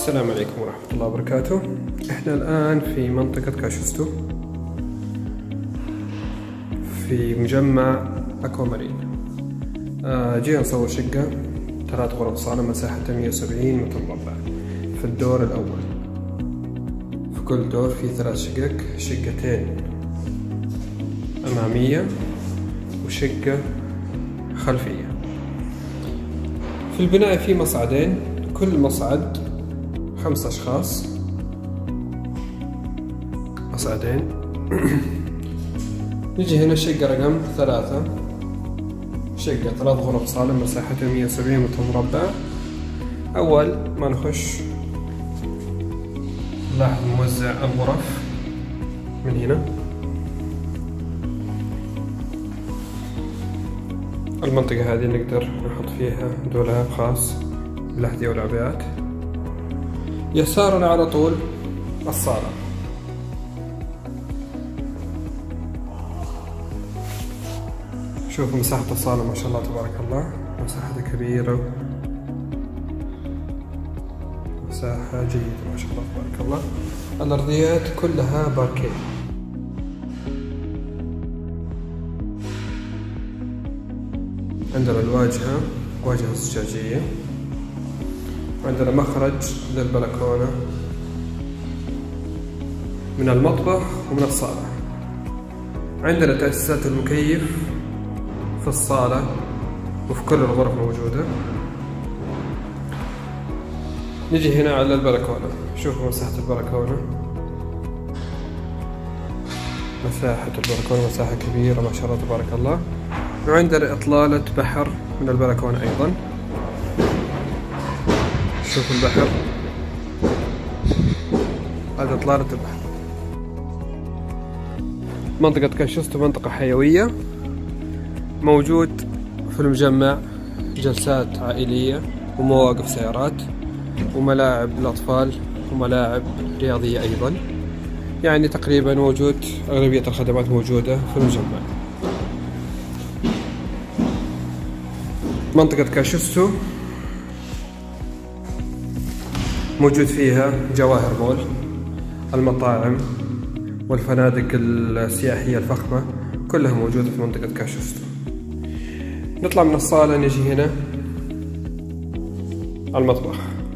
السلام عليكم ورحمة الله وبركاته. احنا الآن في منطقة كاشوستو في مجمع أكوامارين. جينا نصور شقة 3 غرف صالة مساحتها 170 متر مربع في الدور الأول. في كل دور في 3 شقق، شقتين أمامية وشقة خلفية. في البناية في مصعدين، كل مصعد 5 أشخاص، مصعدين. نجي هنا شقة رقم 3، شقة 3 غرف صالة مساحتها 170 متر مربع. أول ما نخش نلاحظ موزع الغرف من هنا. المنطقة هذه نقدر نحط فيها دولاب خاص بالأحذية والعبايات. يسارنا على طول الصالة. شوفوا مساحة الصالة ما شاء الله تبارك الله، مساحتها كبيرة، مساحة جيدة ما شاء الله تبارك الله. الأرضيات كلها باركيه. عندنا الواجهة واجهة زجاجية، وعندنا مخرج للبلكونة من المطبخ ومن الصالة. عندنا تأسيسات المكيف في الصالة وفي كل الغرف موجودة. نجي هنا على البلكونة، شوفوا مساحة البلكونة. مساحة البلكونة مساحة كبيرة ما شاء الله تبارك الله. وعندنا إطلالة بحر من البلكونة أيضا. شوفوا البحر، هذا إطلالة البحر. منطقة كاشوستو منطقة حيوية، موجود في المجمع جلسات عائلية ومواقف سيارات وملاعب للأطفال وملاعب رياضية أيضا. يعني تقريبا موجود أغلبية الخدمات موجودة في المجمع. منطقة كاشوستو موجود فيها جواهر مول، المطاعم والفنادق السياحية الفخمة كلها موجودة في منطقة كاشوستو. نطلع من الصالة نجي هنا المطبخ.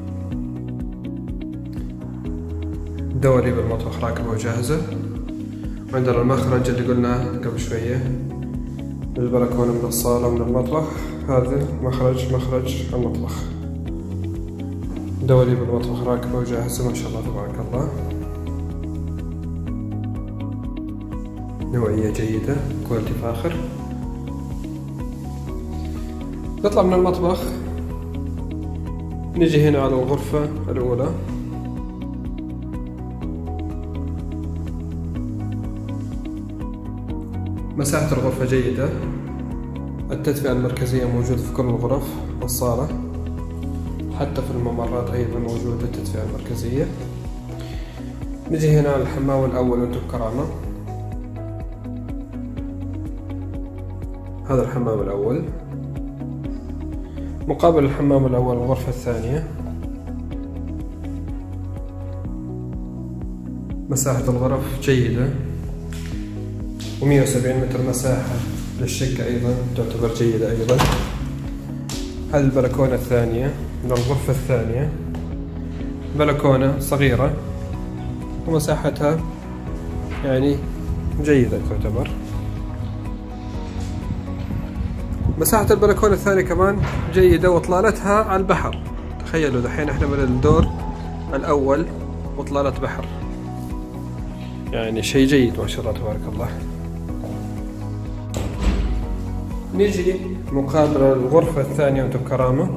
دواليب المطبخ راكبة وجاهزة. وعندنا المخرج اللي قلناه قبل شوية للبلكونة من الصالة ومن المطبخ. هذا مخرج المطبخ. دواليب المطبخ راكبة وجاهزة ما شاء الله تبارك الله. نوعية جيدة، كواليتي فاخر. نطلع من المطبخ نجي هنا على الغرفة الأولى. مساحة الغرفة جيدة، التدفئة المركزية موجودة في كل الغرف والصالة، حتى في الممرات أيضا موجودة التدفئة المركزية. نجي هنا على الحمام الأول وانتم بكرامة. هذا الحمام الأول. مقابل الحمام الأول الغرفة الثانية. مساحة الغرف جيدة، و170 متر مساحة للشقة أيضا تعتبر جيدة أيضا. هذه البلكونة الثانية من الغرفة الثانية، بلكونة صغيرة ومساحتها يعني جيدة تعتبر. مساحة البلكونة الثانية كمان جيدة وإطلالتها على البحر. تخيلوا دحين احنا من الدور الأول وإطلالة بحر، يعني شيء جيد ما شاء الله تبارك الله. نيجي مقابل الغرفة الثانية وانتم بكرامة.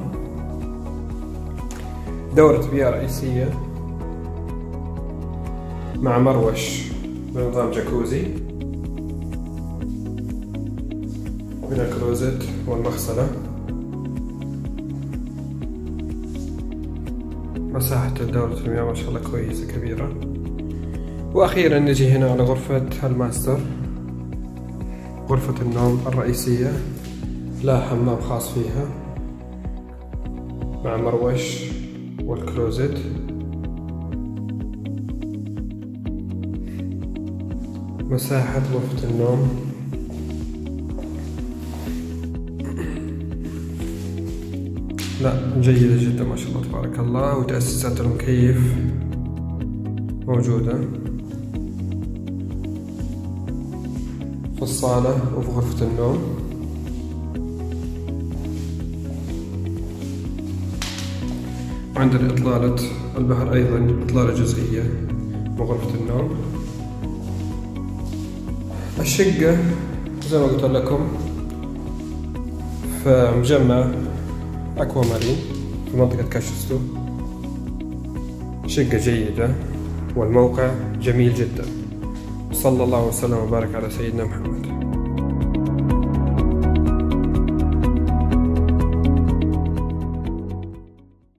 دورة مياه رئيسية مع مروش بنظام جاكوزي من الكلوزت والمغسلة. مساحة دورة المياه ما شاء الله كويسة كبيرة. وأخيرا نجي هنا على غرفة الماستر، غرفة النوم الرئيسية، لها حمام خاص فيها مع مروش والكلوزت. مساحة غرفة النوم لا جيدة جدا ما شاء الله تبارك الله، وتأسيسات المكيف موجودة في الصالة وفي غرفة النوم. عندنا إطلالة البحر أيضا إطلالة جزئية من غرفة النوم. الشقة زي ما قلت لكم في مجمع أكوا مارين في منطقة كاشستو. شقة جيدة والموقع جميل جدا. صلى الله وسلم وبارك على سيدنا محمد.